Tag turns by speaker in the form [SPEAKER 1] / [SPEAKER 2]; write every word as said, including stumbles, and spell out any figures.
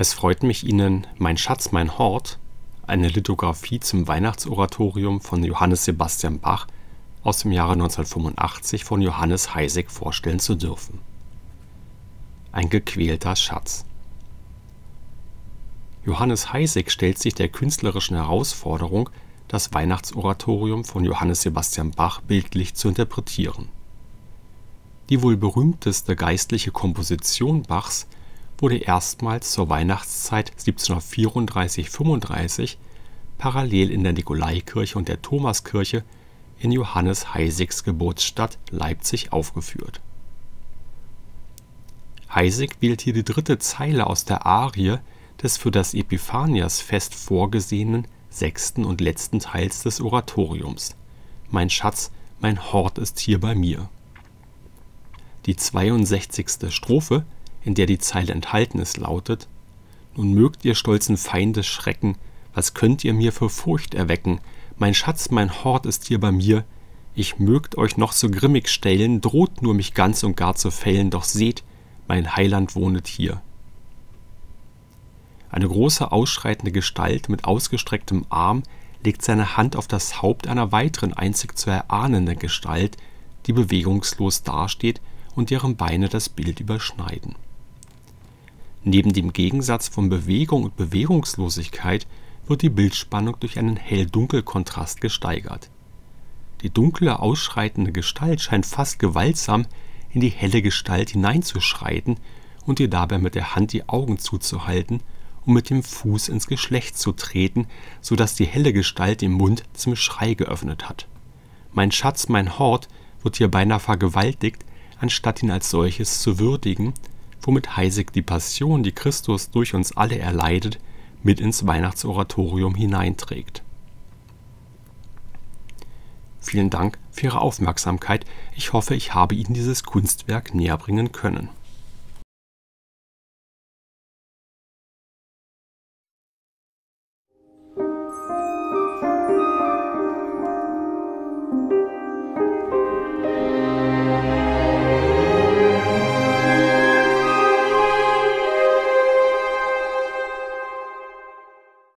[SPEAKER 1] Es freut mich, Ihnen Mein Schatz, mein Hort, eine Lithografie zum Weihnachtsoratorium von Johannes Sebastian Bach aus dem Jahre neunzehnhundertfünfundachtzig von Johannes Heisek vorstellen zu dürfen. Ein gequälter Schatz. Johannes Heisek stellt sich der künstlerischen Herausforderung, das Weihnachtsoratorium von Johannes Sebastian Bach bildlich zu interpretieren. Die wohl berühmteste geistliche Komposition Bachs wurde erstmals zur Weihnachtszeit siebzehnhundertvierunddreißig fünfunddreißig parallel in der Nikolaikirche und der Thomaskirche in Johannes Heiseks Geburtsstadt Leipzig aufgeführt. Heisek wählt hier die dritte Zeile aus der Arie des für das Epiphaniasfest vorgesehenen sechsten und letzten Teils des Oratoriums. Mein Schatz, mein Hort ist hier bei mir. Die zweiundsechzigste Strophe, in der die Zeile enthalten ist, lautet: Nun mögt ihr stolzen Feinde schrecken, was könnt ihr mir für Furcht erwecken? Mein Schatz, mein Hort ist hier bei mir. Ich mögt euch noch so grimmig stellen, droht nur mich ganz und gar zu fällen, doch seht, mein Heiland wohnet hier. Eine große ausschreitende Gestalt mit ausgestrecktem Arm legt seine Hand auf das Haupt einer weiteren einzig zu erahnenden Gestalt, die bewegungslos dasteht und deren Beine das Bild überschneiden. Neben dem Gegensatz von Bewegung und Bewegungslosigkeit wird die Bildspannung durch einen Hell-Dunkel-Kontrast gesteigert. Die dunkle, ausschreitende Gestalt scheint fast gewaltsam in die helle Gestalt hineinzuschreiten und ihr dabei mit der Hand die Augen zuzuhalten, um mit dem Fuß ins Geschlecht zu treten, so dass die helle Gestalt den Mund zum Schrei geöffnet hat. Mein Schatz, mein Hort wird hier beinahe vergewaltigt, anstatt ihn als solches zu würdigen, womit Heisek die Passion, die Christus durch uns alle erleidet, mit ins Weihnachtsoratorium hineinträgt. Vielen Dank für Ihre Aufmerksamkeit. Ich hoffe, ich habe Ihnen dieses Kunstwerk näherbringen können.